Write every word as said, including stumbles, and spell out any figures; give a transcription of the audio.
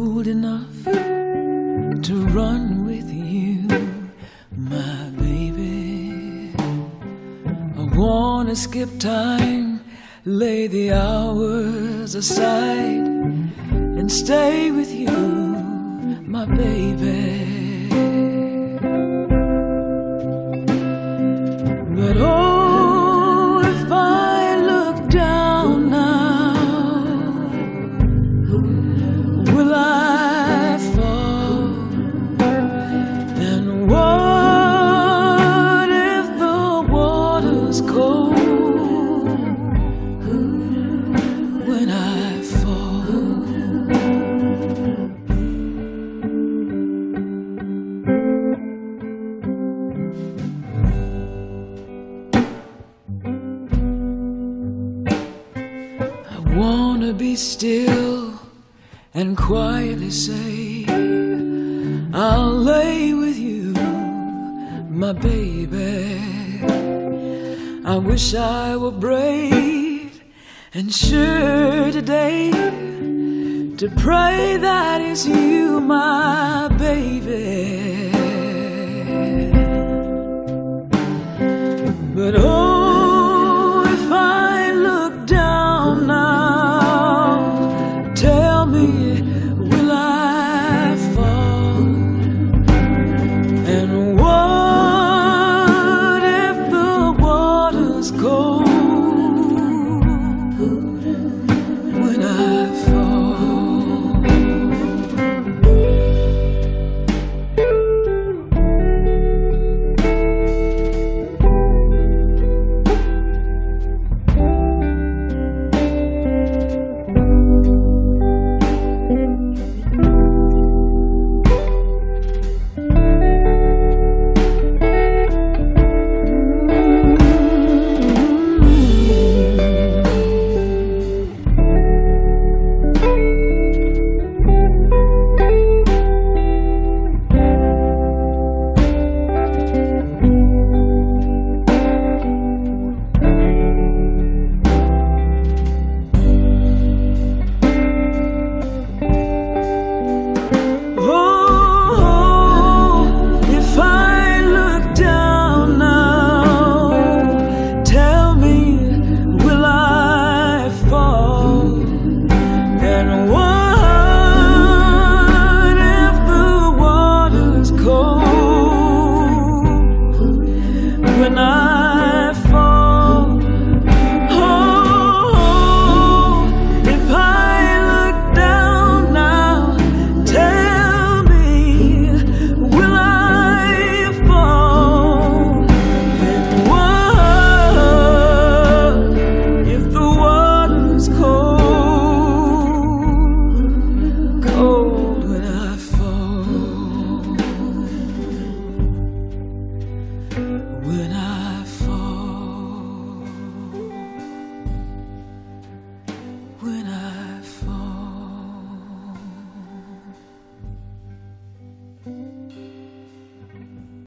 old enough to run with you, my baby. I wanna skip time, lay the hours aside, and stay with you, my baby. But oh, if I look down now, will I fall? And what if the water's cold when I fall? I wanna be still and quietly say, I'll lay with you, my baby. I wish I were brave and sure today to pray that it's you, my baby. But oh,